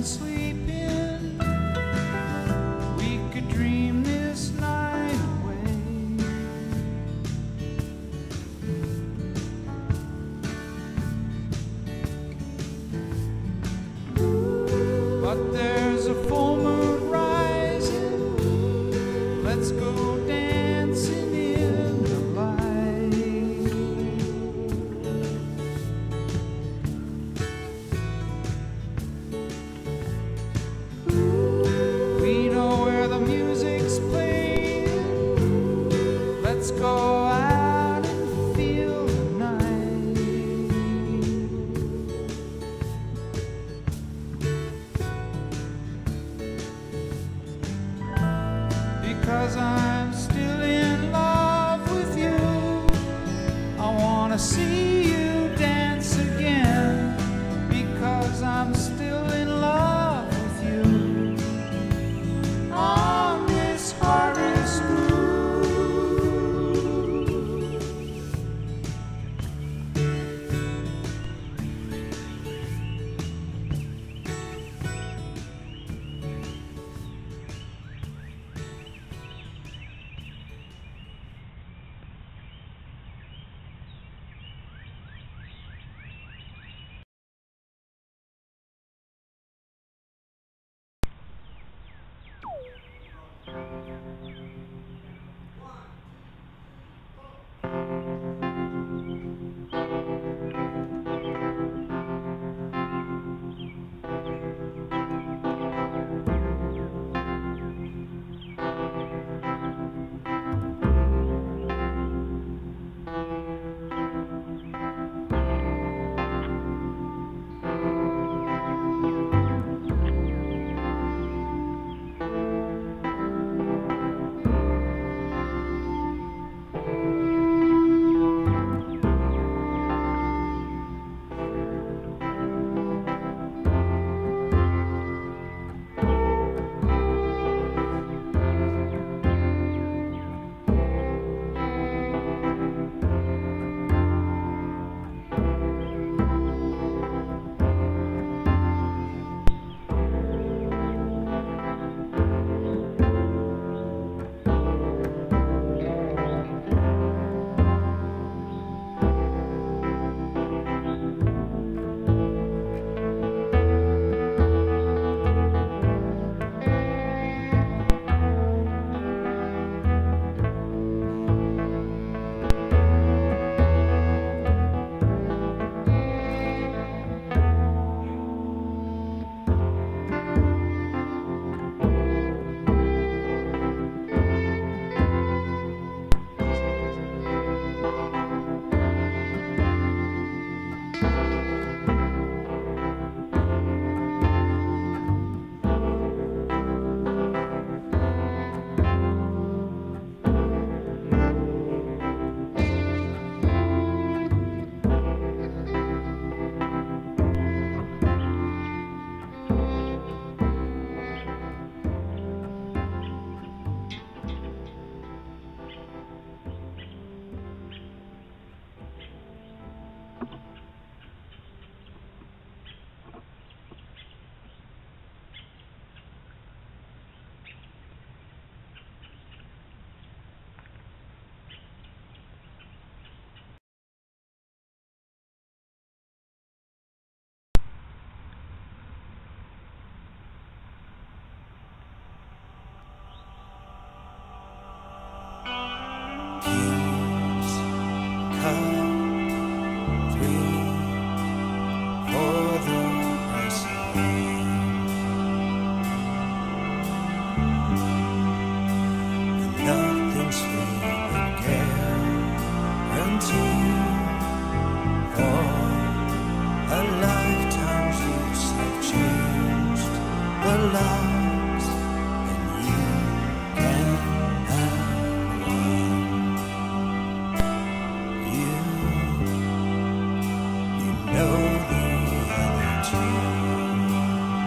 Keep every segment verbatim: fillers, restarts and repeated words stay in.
been sleeping, we could dream this night away. But there's a full moon rising, let's go dancing in the light. We know where the music's playing, let's go out and feel the night. Because I'm still in love with you, I wanna see you dance again. Because I'm still in love with you, on this harvest moon. Know the other two.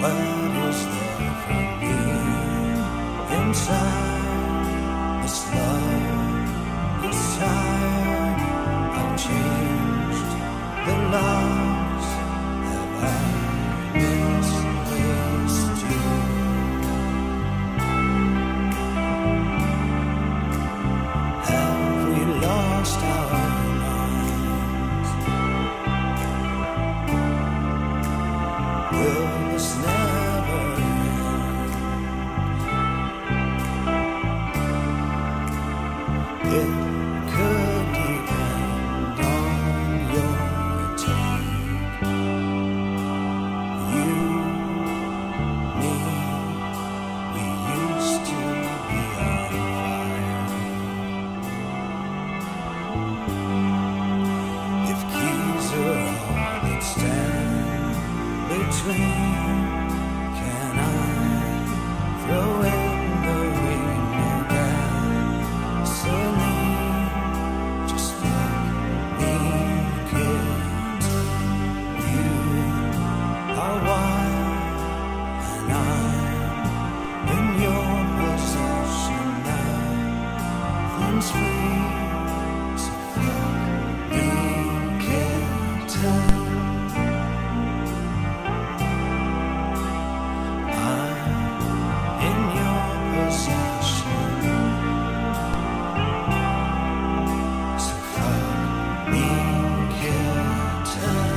What is there for me inside this love, this time I've changed the loves have I misplaced you. Have we lost our minds? Will this never end? It could depend on your take. You, me, we used to be on fire. If keys are all that stand between, can I throw in the ring again? Celine, just let me get. You are wild and I'm in your possession now. Things free, so fuck me, can't tell. In your possession, so fuck me, can't tell.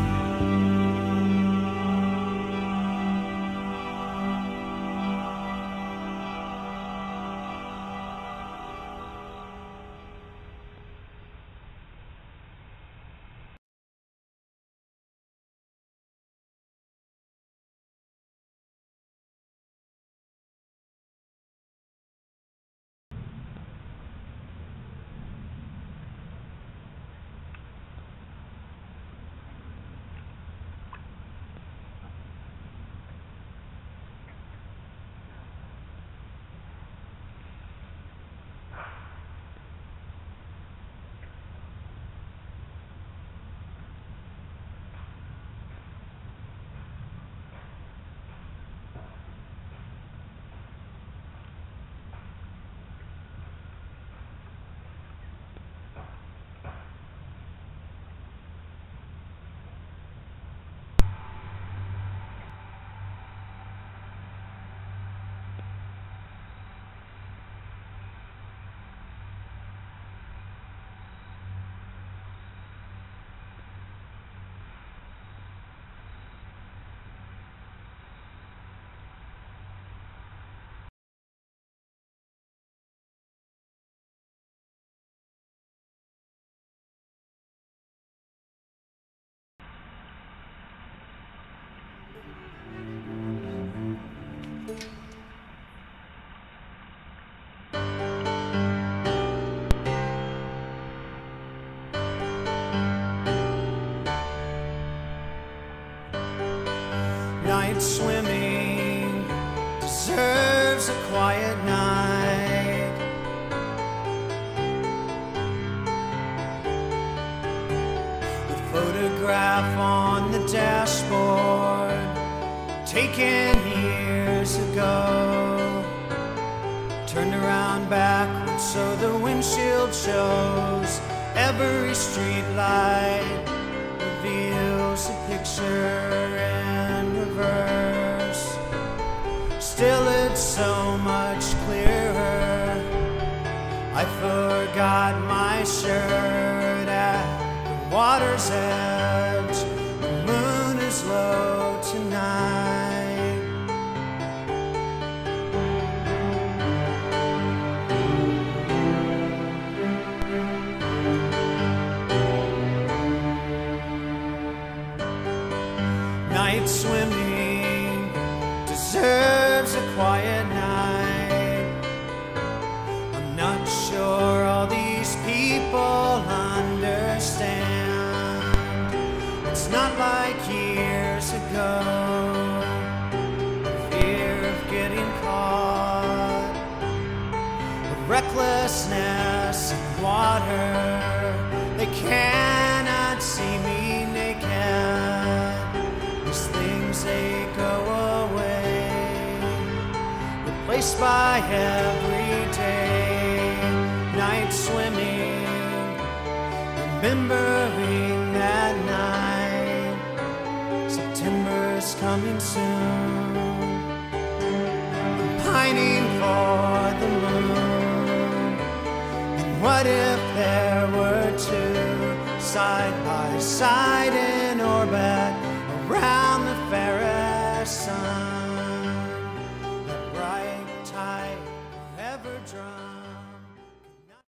Night swimming deserves a quiet night. The photograph on the dashboard, taken years ago, turned around backwards so the windshield shows. Every street light reveals a picture in reverse. Still it's so much clearer. I forgot my shirt at the water's edge. The moon is low tonight. Night swimming deserves a quiet night. I'm not sure all these people understand. It's not like years ago, fear of getting caught, the recklessness of water. They cannot see me naked. These things, they go away. by every day, night swimming, remembering that night. September's coming soon, I'm pining for the moon. And what if there were two side by side?